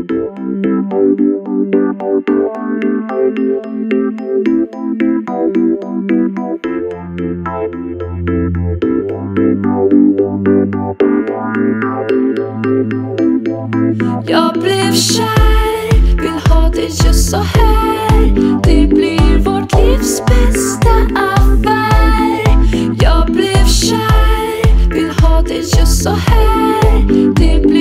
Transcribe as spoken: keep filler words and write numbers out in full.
Jag blev kär, vill ha det just så här. Det blir vårt livs bästa affär. Jag blev kär, vill ha det just så här. Det blir